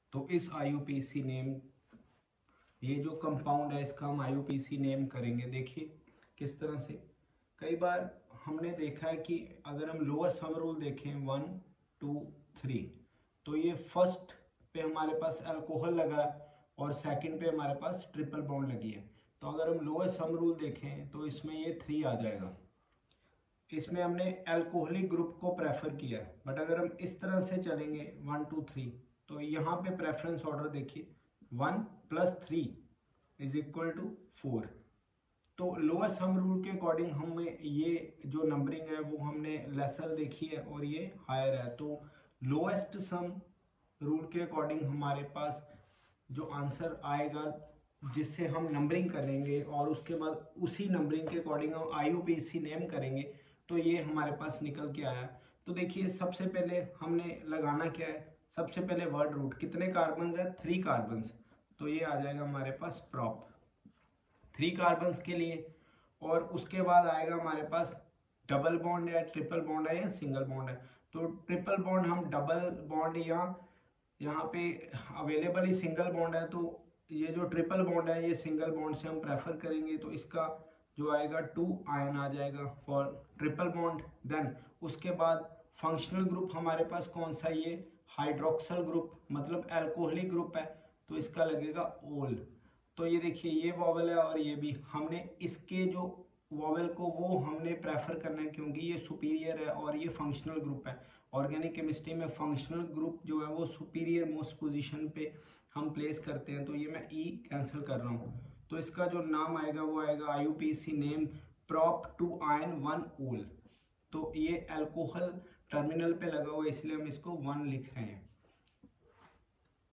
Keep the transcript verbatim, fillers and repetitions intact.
तो इस I U P C name, ये जो कंपाउंड है इसका हम I U P C name करेंगे। देखिए किस तरह से, कई बार हमने देखा है कि अगर हम लोअर सम रूल देखें वन टू थ्री, तो ये फर्स्ट पे हमारे पास अल्कोहल लगा और सेकंड पे हमारे पास ट्रिपल बॉन्ड लगी है। तो अगर हम लोअर सम रूल देखें तो इसमें ये थ्री आ जाएगा, इसमें हमने अल्कोहलिक ग्रुप को प्रेफर किया है। बट अगर हम इस तरह से चलेंगे वन टू थ्री, तो यहाँ पे प्रेफरेंस ऑर्डर देखिए, one plus three is equal to four. तो लोअर सम रूल के अकॉर्डिंग हमें ये जो नंबरिंग है वो हमने लेसर देखी है और ये हायर है। तो लोएस्ट सम रूल के अकॉर्डिंग हमारे पास जो आंसर आएगा जिससे हम नंबरिंग करेंगे और उसके बाद उसी नंबरिंग के अकॉर्डिंग हम I U P C name करेंगे, तो ये हमारे पास निकल के आया। तो देखिए सबसे पहले हमने लगाना क्या है, सबसे पहले वर्ड रूट, कितने कार्बन है, थ्री कार्बन, तो ये आ जाएगा हमारे पास प्रॉप थ्री कार्बन के लिए। और उसके बाद आएगा हमारे पास डबल बॉन्ड है, ट्रिपल बॉन्ड है या सिंगल बॉन्ड है। तो ट्रिपल बॉन्ड हम डबल बॉन्ड या यहाँ पे अवेलेबल ही सिंगल बॉन्ड है, तो ये जो ट्रिपल बॉन्ड है ये सिंगल बॉन्ड से हम प्रेफर करेंगे। तो इसका जो आएगा टू आयन आ जाएगा फॉर ट्रिपल बॉन्ड। देन उसके बाद फंक्शनल ग्रुप हमारे पास कौन सा, ये हाइड्रोक्सल ग्रुप, मतलब अल्कोहलिक ग्रुप है, तो इसका लगेगा ओल। तो ये देखिए ये वॉवल है और ये भी, हमने इसके जो वॉवल को वो हमने प्रेफर करना है क्योंकि ये सुपीरियर है और ये फंक्शनल ग्रुप है। ऑर्गेनिक केमिस्ट्री में फंक्शनल ग्रुप जो है वो सुपीरियर मोस्ट पोजीशन पे हम प्लेस करते हैं। तो ये मैं ई कैंसिल कर रहा हूँ, तो इसका जो नाम आएगा वो आएगा I U P C name prop two yne one ol. तो ये अल्कोहल टर्मिनल पे लगा हुआ है इसलिए हम इसको वन लिख रहे हैं।